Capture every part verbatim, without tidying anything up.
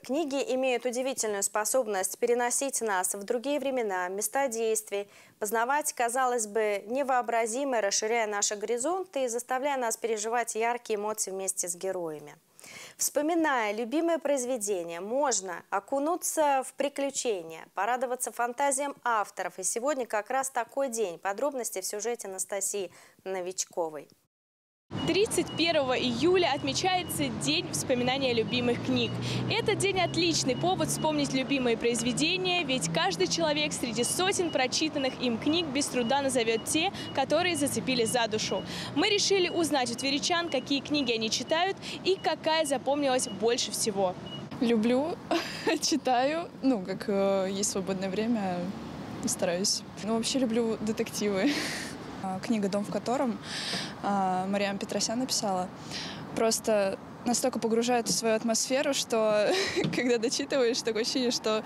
Книги имеют удивительную способность переносить нас в другие времена, места действий, познавать, казалось бы, невообразимое, расширяя наши горизонты и заставляя нас переживать яркие эмоции вместе с героями. Вспоминая любимое произведение, можно окунуться в приключения, порадоваться фантазиям авторов. И сегодня как раз такой день. Подробности в сюжете Анастасии Новичковой. тридцать первого июля отмечается День вспоминания любимых книг. Этот день отличный повод вспомнить любимые произведения, ведь каждый человек среди сотен прочитанных им книг без труда назовет те, которые зацепили за душу. Мы решили узнать у тверичан, какие книги они читают и какая запомнилась больше всего. Люблю, читаю, ну, как э, есть свободное время, стараюсь. Ну, вообще люблю детективы. Книга «Дом в котором» Мариам Петросян написала. Просто настолько погружает в свою атмосферу, что когда дочитываешь, такое ощущение, что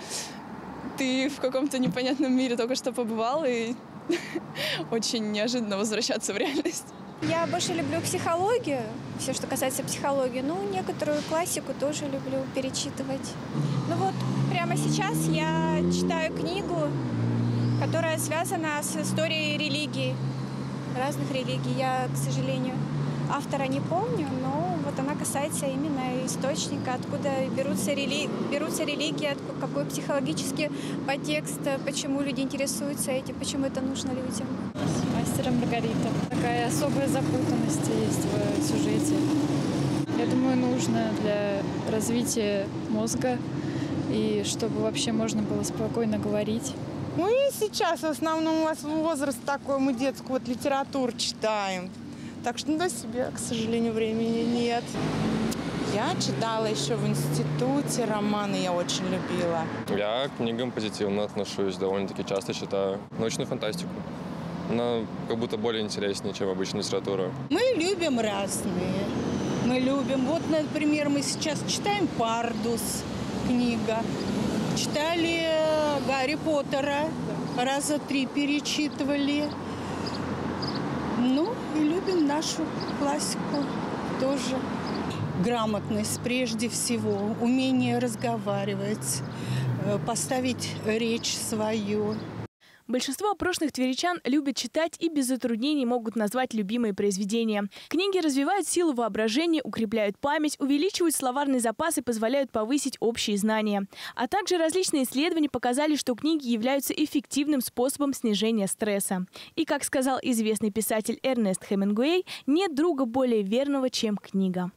ты в каком-то непонятном мире только что побывал, и очень неожиданно возвращаться в реальность. Я больше люблю психологию, все, что касается психологии. Ну, некоторую классику тоже люблю перечитывать. Ну вот, прямо сейчас я читаю книгу, которая связана с историей религии. Разных религий. Я, к сожалению, автора не помню, но вот она касается именно источника, откуда берутся, рели... берутся религии, откуда, какой психологический подтекст, почему люди интересуются этим, почему это нужно людям. «Мастер и Маргарита». Такая особая запутанность есть в сюжете. Я думаю, нужно для развития мозга и чтобы вообще можно было спокойно говорить. Мы сейчас в основном у вас возраст такой, мы детскую вот литературу читаем. Так что до себя, к сожалению, времени нет. Я читала еще в институте, романы я очень любила. Я к книгам позитивно отношусь, довольно-таки часто читаю научную фантастику. Она как будто более интереснее, чем обычная литература. Мы любим разные. Мы любим, вот, например, мы сейчас читаем «Пардус», книга. Читали Гарри Поттера, раза три перечитывали. Ну, и любим нашу классику тоже. Грамотность прежде всего, умение разговаривать, поставить речь свою. Большинство опрошенных тверичан любят читать и без затруднений могут назвать любимые произведения. Книги развивают силу воображения, укрепляют память, увеличивают словарный запас и позволяют повысить общие знания. А также различные исследования показали, что книги являются эффективным способом снижения стресса. И, как сказал известный писатель Эрнест Хемингуэй, нет друга более верного, чем книга.